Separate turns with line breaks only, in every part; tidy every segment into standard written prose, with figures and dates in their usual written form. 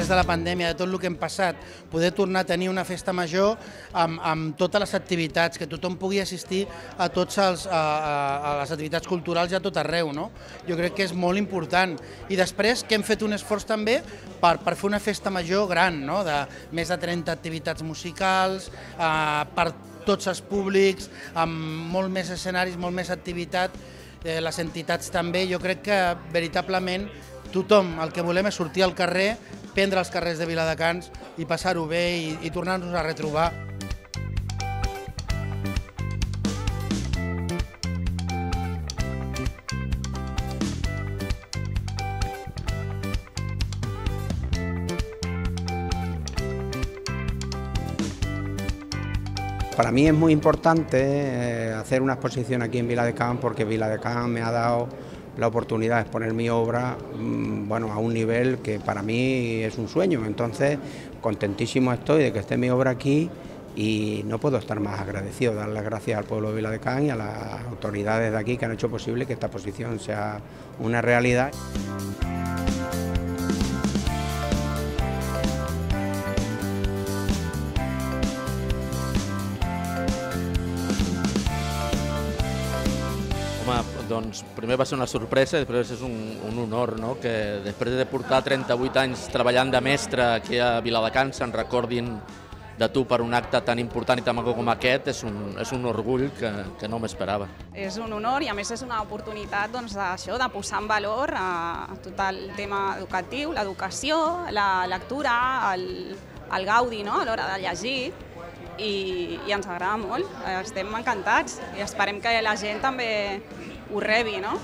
després de la pandèmia, de tot el que hem passat, poder tornar a tenir una festa major amb totes les activitats, que tothom pugui assistir a totes les activitats culturals i a tot arreu, no? Jo crec que és molt important. I després que hem fet un esforç també per fer una festa major gran, no? De més de 30 activitats musicals, per tots els públics, amb molt més escenaris, molt més activitat, les entitats també. Jo crec que veritablement tothom el que volem és sortir al carrer, prendre els carrers de Viladecans i passar-ho bé i tornar-nos a retrobar.
Para mí es muy importante hacer una exposición aquí en Viladecans porque Viladecans me ha dado la oportunidad de exponer mi obra a un nivel que para mí es un sueño. Entonces, contentísimo estoy de que esté mi obra aquí y no puedo estar más agradecido. Dar las gracias al pueblo de Viladecans y a las autoridades de aquí que han hecho posible que esta exposición sea una realidad.
Home, doncs primer va ser una sorpresa i després és un honor, no? Que després de portar 38 anys treballant de mestre aquí a Viladecans se'n recordin de tu per un acte tan important i tan maco com aquest, és un orgull que no m'esperava.
És un honor i a més és una oportunitat de posar en valor tot el tema educatiu, l'educació, la lectura, el gaudi a l'hora de llegir. I ens agrada molt, estem encantats i esperem que la gent també ho rebi, no?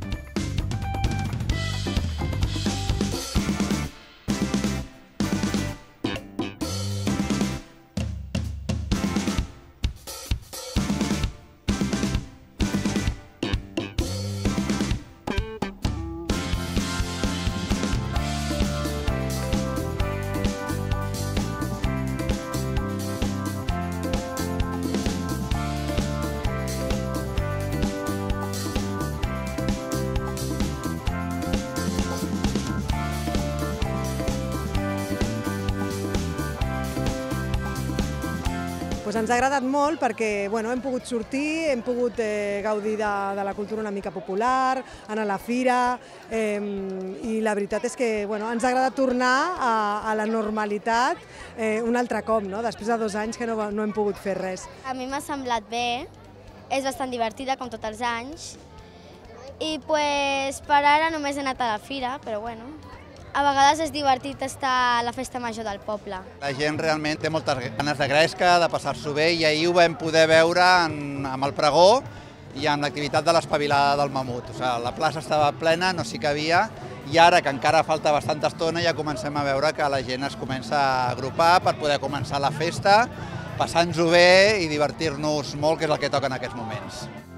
Ens ha agradat molt perquè hem pogut sortir, hem pogut gaudir de la cultura una mica popular, anar a la fira i la veritat és que ens ha agradat tornar a la normalitat un altre cop, després de 2 anys que no hem pogut fer res.
A mi m'ha semblat bé, és bastant divertida com tots els anys i per ara només he anat a la fira, però a vegades és divertit estar a la festa major del poble.
La gent realment té moltes ganes de gresca, de passar-s'ho bé, i ahir ho vam poder veure amb el pregó i amb l'activitat de l'espavilada del mamut. La plaça estava plena, no s'hi cabia, i ara que encara falta bastanta estona ja comencem a veure que la gent es comença a agrupar per poder començar la festa, passar-nos-ho bé i divertir-nos molt, que és el que toca en aquests moments.